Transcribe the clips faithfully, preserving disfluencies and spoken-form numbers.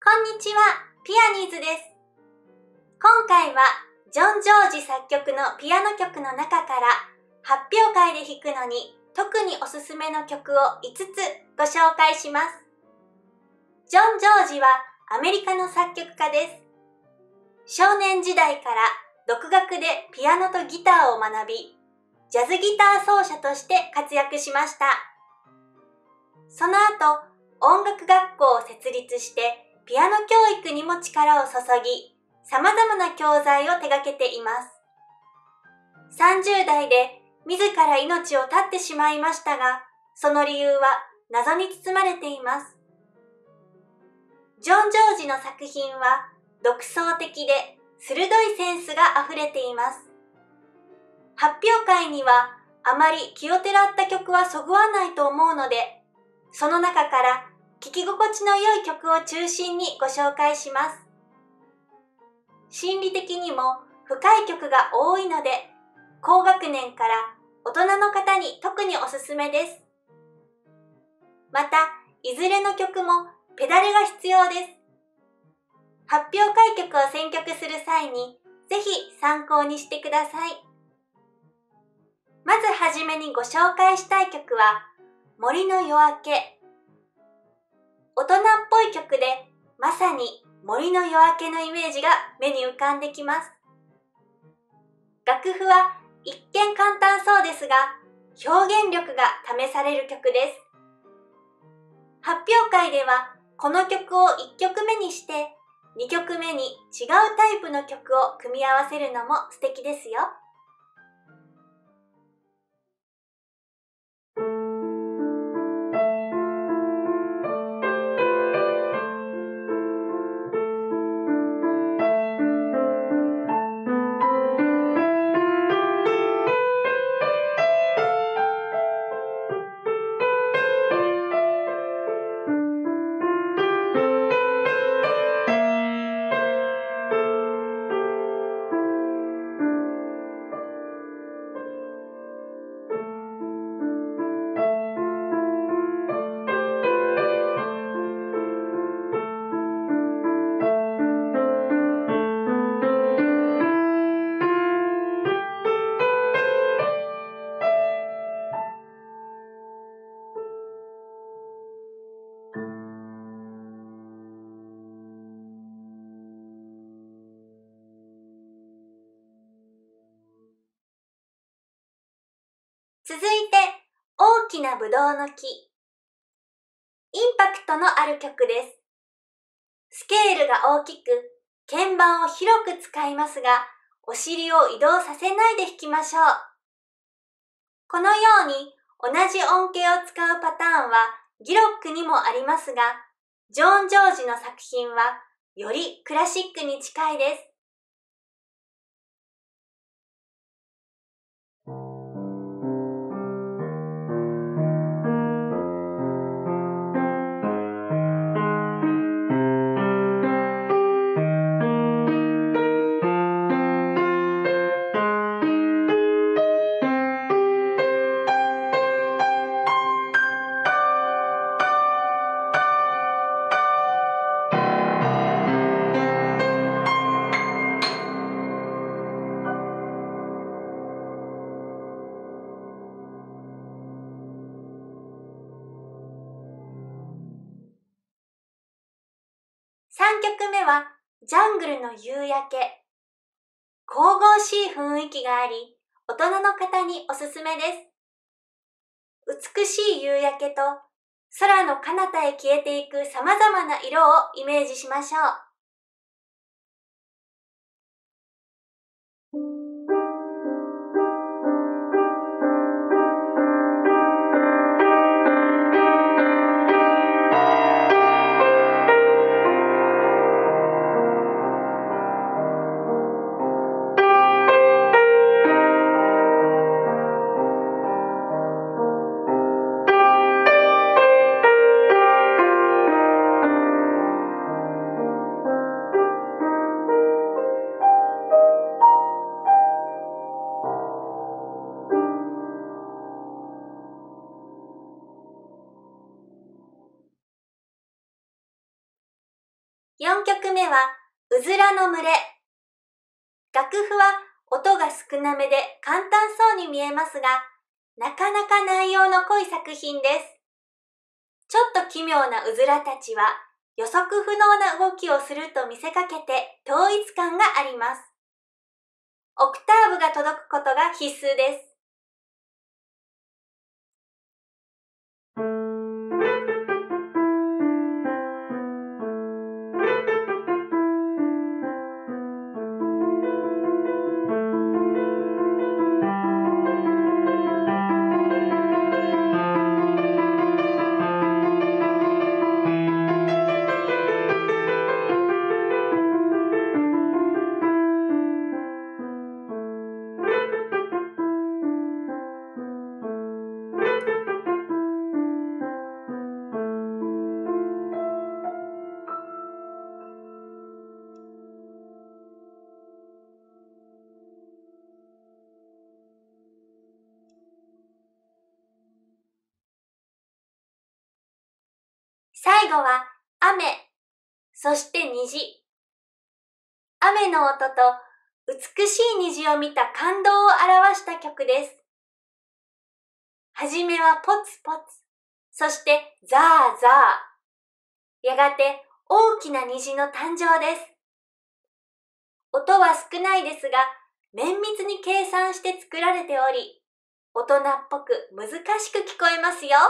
こんにちは、ピアニーズです。今回はジョン・ジョージ作曲のピアノ曲の中から発表会で弾くのに特におすすめの曲をいつつご紹介します。ジョン・ジョージはアメリカの作曲家です。少年時代から独学でピアノとギターを学び、ジャズギター奏者として活躍しました。その後、音楽学校を設立してピアノ教育にも力を注ぎ、様々な教材を手掛けています。さんじゅう代で自ら命を絶ってしまいましたが、その理由は謎に包まれています。ジョン・ジョージの作品は独創的で鋭いセンスが溢れています。発表会にはあまり気をてらった曲はそぐわないと思うので、その中から聴き心地の良い曲を中心にご紹介します。心理的にも深い曲が多いので、高学年から大人の方に特におすすめです。また、いずれの曲もペダルが必要です。発表会曲を選曲する際に、ぜひ参考にしてください。まずはじめにご紹介したい曲は、森の夜明け。大人っぽい曲で、まさに森の夜明けのイメージが目に浮かんできます。楽譜は一見簡単そうですが、表現力が試される曲です。発表会ではこの曲をいっきょくめにして、にきょくめに違うタイプの曲を組み合わせるのも素敵ですよ。続いて、大きなぶどうの木。インパクトのある曲です。スケールが大きく、鍵盤を広く使いますが、お尻を移動させないで弾きましょう。このように同じ音形を使うパターンはギロックにもありますが、ジョン・ジョージの作品はよりクラシックに近いです。さんきょくめはジャングルの夕焼け。神々しい雰囲気があり、大人の方におすすめです。美しい夕焼けと空の彼方へ消えていく様々な色をイメージしましょう。 よんきょくめはうずらの群れ。楽譜は音が少なめで簡単そうに見えますが、なかなか内容の濃い作品です。ちょっと奇妙なうずらたちは予測不能な動きをすると見せかけて統一感があります。オクターブが届くことが必須です。最後は雨、そして虹。雨の音と美しい虹を見た感動を表した曲です。はじめはポツポツ、そしてザーザー。やがて大きな虹の誕生です。音は少ないですが、綿密に計算して作られており、大人っぽく難しく聞こえますよ。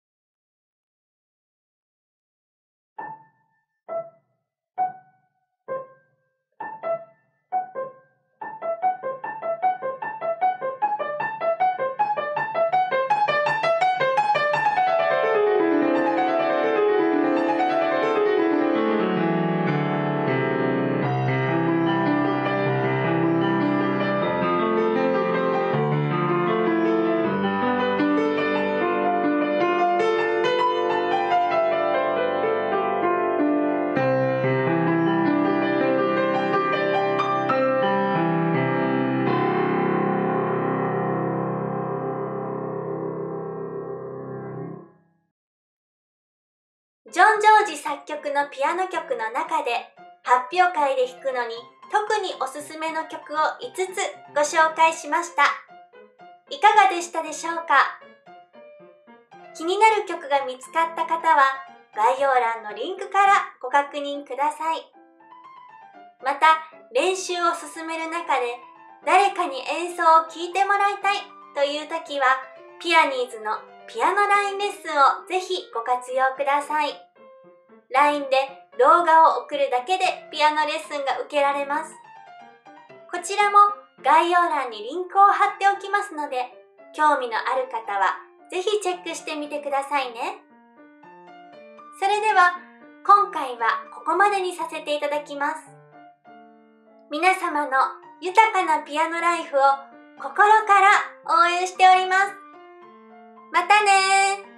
ジョン・ジョージ作曲のピアノ曲の中で発表会で弾くのに特におすすめの曲をいつつご紹介しました。いかがでしたでしょうか？気になる曲が見つかった方は概要欄のリンクからご確認ください。また練習を進める中で誰かに演奏を聴いてもらいたいという時はピアニーズのピアノラインレッスンをぜひご活用ください。ライン で動画を送るだけでピアノレッスンが受けられます。こちらも概要欄にリンクを貼っておきますので、興味のある方はぜひチェックしてみてくださいね。それでは今回はここまでにさせていただきます。皆様の豊かなピアノライフを心から応援しております。またねー。